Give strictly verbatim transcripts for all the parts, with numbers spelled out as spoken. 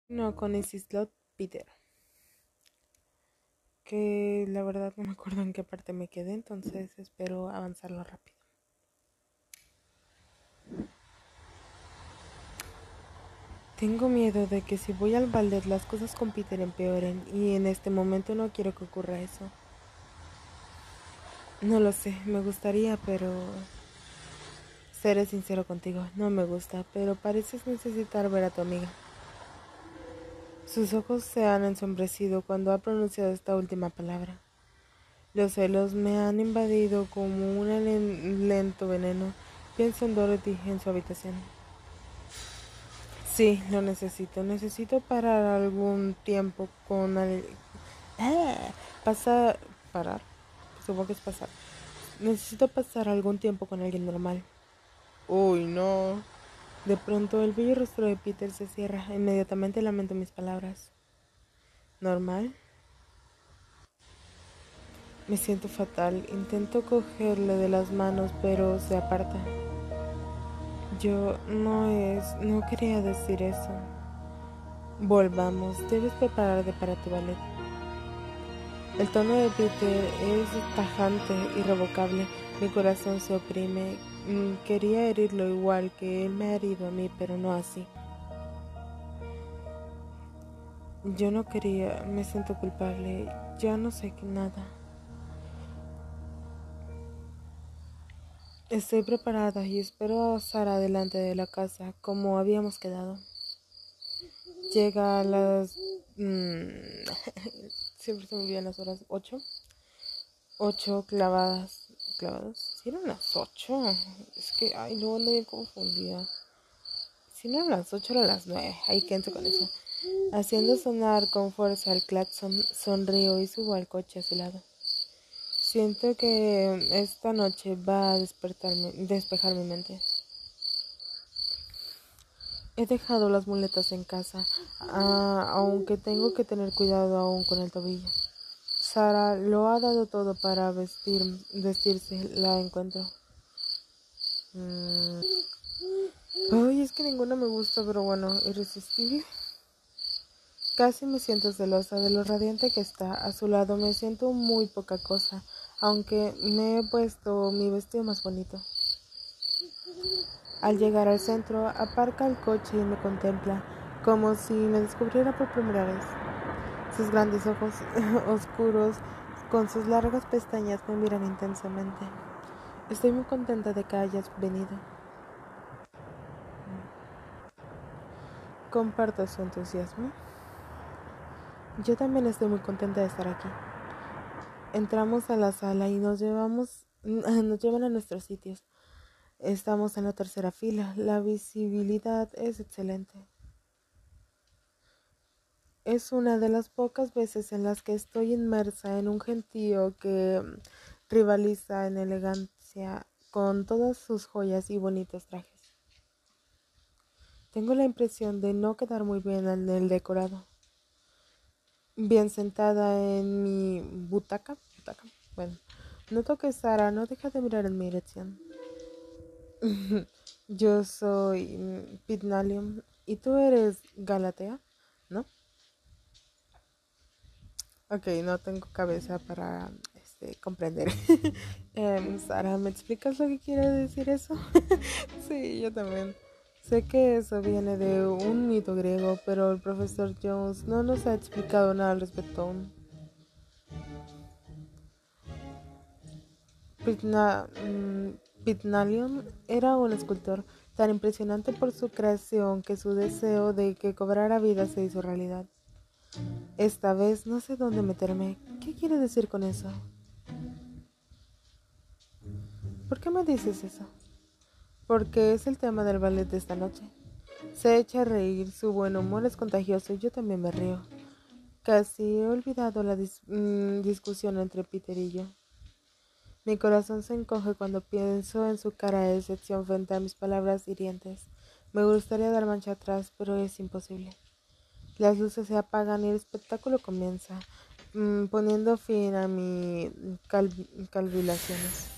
No, con Isis Slot Peter, que la verdad no me acuerdo en qué parte me quedé, entonces espero avanzarlo rápido. Tengo miedo de que si voy al ballet las cosas con Peter empeoren y en este momento no quiero que ocurra eso. No lo sé, me gustaría, pero... Seré sincero contigo, no me gusta, pero pareces necesitar ver a tu amiga. Sus ojos se han ensombrecido cuando ha pronunciado esta última palabra. Los celos me han invadido como un len- lento veneno. Pienso en Dorothy en su habitación. Sí, lo necesito. Necesito parar algún tiempo con al... ¡Ah! Pasar... ¿Parar? Supongo que es pasar. Necesito pasar algún tiempo con alguien normal. Uy, no. De pronto el bello rostro de Peter se cierra. Inmediatamente lamento mis palabras. ¿Normal? Me siento fatal. Intento cogerle de las manos, pero se aparta. Yo no es... No quería decir eso. Volvamos. Debes prepararte para tu ballet. El tono de Peter es tajante, irrevocable. Mi corazón se oprime. Mm, Quería herirlo igual que él me ha herido a mí, pero no así. Yo no quería, me siento culpable. Ya no sé qué nada. Estoy preparada y espero avanzar adelante de la casa como habíamos quedado. Llega a las... mm, siempre se me olvidan las horas. ¿Ocho? Ocho clavadas. ¿Clavadas? ¿Sí eran las ocho? Es que, ay, luego ando bien confundida. Si no eran las ocho, eran las nueve. Ahí quédense con eso. Haciendo sonar con fuerza el claxon, sonrío y subo al coche a su lado. Siento que esta noche va a despertarme, despejar mi mente. He dejado las muletas en casa, ah, aunque tengo que tener cuidado aún con el tobillo. Sara lo ha dado todo para vestir, vestirse, la encuentro. Mm. Ay, es que ninguna me gusta, pero bueno, irresistible. Casi me siento celosa de lo radiante que está. A su lado me siento muy poca cosa, aunque me he puesto mi vestido más bonito. Al llegar al centro, aparca el coche y me contempla, como si me descubriera por primera vez. Sus grandes ojos oscuros, con sus largas pestañas, me miran intensamente. Estoy muy contenta de que hayas venido. Comparto su entusiasmo. Yo también estoy muy contenta de estar aquí. Entramos a la sala y nos llevamos, nos llevan a nuestros sitios. Estamos en la tercera fila. La visibilidad es excelente. Es una de las pocas veces en las que estoy inmersa en un gentío que mm, rivaliza en elegancia con todas sus joyas y bonitos trajes. Tengo la impresión de no quedar muy bien en el decorado. Bien sentada en mi butaca, butaca. Bueno, noto que Sara no deja de mirar en mi dirección. Yo soy mm, Pygmalion y tú eres Galatea, ¿no? Ok, no tengo cabeza para este, comprender. Em, Sara, ¿me explicas lo que quiere decir eso? Sí, yo también. Sé que eso viene de un mito griego, pero el profesor Jones no nos ha explicado nada al respecto aún. Pitna, mm, Pygmalion era un escultor tan impresionante por su creación que su deseo de que cobrara vida se hizo realidad. Esta vez no sé dónde meterme. ¿Qué quiere decir con eso? ¿Por qué me dices eso? Porque es el tema del ballet de esta noche. Se echa a reír, su buen humor es contagioso y yo también me río. Casi he olvidado la dis mmm, discusión entre Peter y yo. Mi corazón se encoge cuando pienso en su cara de decepción frente a mis palabras hirientes. Me gustaría dar marcha atrás, pero es imposible. Las luces se apagan y el espectáculo comienza, mmm, poniendo fin a mis cal calculaciones.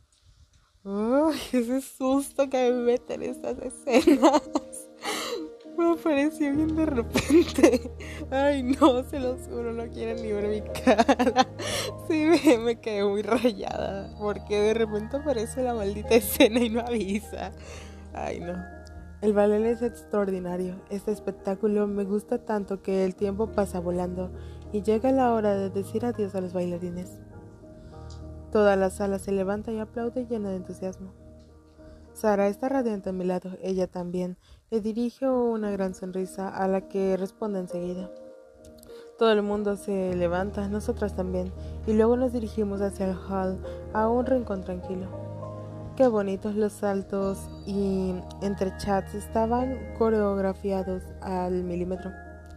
Uy, ese susto que me meten estas escenas. Me apareció bien de repente. Ay, no, se los juro, no quieren ni ver mi cara. Sí, me, me quedé muy rayada. Porque de repente aparece la maldita escena y no avisa. Ay, no. El ballet es extraordinario. Este espectáculo me gusta tanto que el tiempo pasa volando y llega la hora de decir adiós a los bailarines. Toda la sala se levanta y aplaude llena de entusiasmo. Sara está radiante a mi lado, ella también. Le dirijo una gran sonrisa a la que responde enseguida. Todo el mundo se levanta, nosotras también, y luego nos dirigimos hacia el hall, a un rincón tranquilo. Qué bonitos los saltos y entre chats estaban coreografiados al milímetro.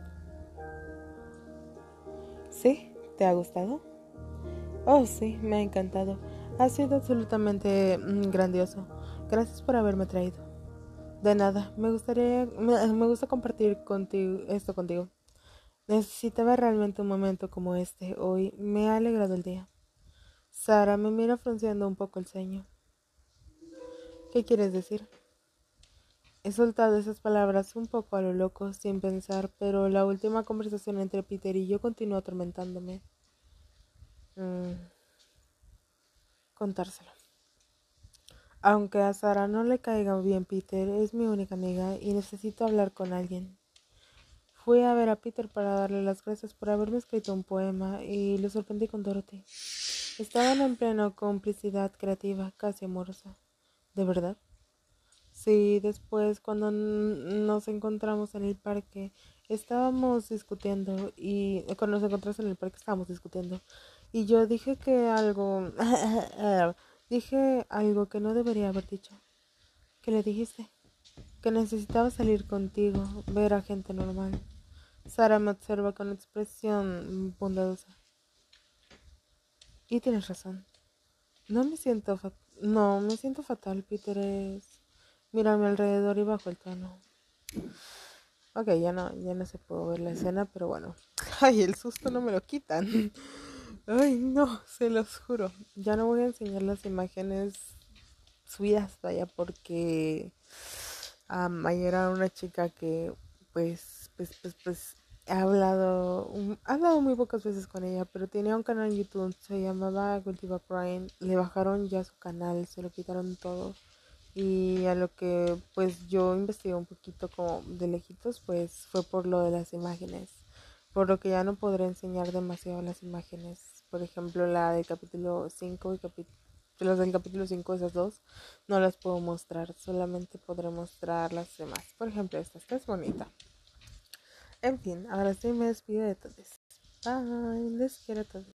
¿Sí? ¿Te ha gustado? Oh, sí, me ha encantado. Ha sido absolutamente mm, grandioso. Gracias por haberme traído. De nada, me gustaría, me, me gusta compartir contigo, esto contigo. Necesitaba realmente un momento como este hoy. Me ha alegrado el día. Sara me mira frunciendo un poco el ceño. ¿Qué quieres decir? He soltado esas palabras un poco a lo loco, sin pensar, pero la última conversación entre Peter y yo continuó atormentándome. Mm, contárselo. Aunque a Sara no le caiga bien Peter, es mi única amiga y necesito hablar con alguien. Fui a ver a Peter para darle las gracias por haberme escrito un poema y lo sorprendí con Dorothy. Estaban en plena complicidad creativa, casi amorosa. ¿De verdad? Sí, después cuando n- nos encontramos en el parque, estábamos discutiendo y cuando nos encontramos en el parque estábamos discutiendo y yo dije que algo, dije algo que no debería haber dicho. ¿Qué le dijiste? Que necesitaba salir contigo, ver a gente normal. Sara me observa con expresión bondadosa. Y tienes razón. No me siento fa- no, me siento fatal, Peter es... Mira a mi alrededor y bajo el tono. Ok, ya no, ya no se puede ver la escena, pero bueno. Ay, el susto no me lo quitan. Ay, no, se los juro. Ya no voy a enseñar las imágenes subidas vaya porque um, ayer era una chica que pues pues pues pues he hablado um, he hablado muy pocas veces con ella, pero tenía un canal en YouTube, se llamaba Cultiva Prime. Le bajaron ya su canal, se lo quitaron todo, y a lo que pues yo investigué un poquito como de lejitos, pues fue por lo de las imágenes, por lo que ya no podré enseñar demasiado las imágenes. Por ejemplo, la del capítulo cinco y capítulo los del capítulo cinco, esas dos, no las puedo mostrar, solamente podré mostrar las demás. Por ejemplo, esta, esta es bonita. En fin, ahora sí me despido de todos. Bye, les quiero a todos.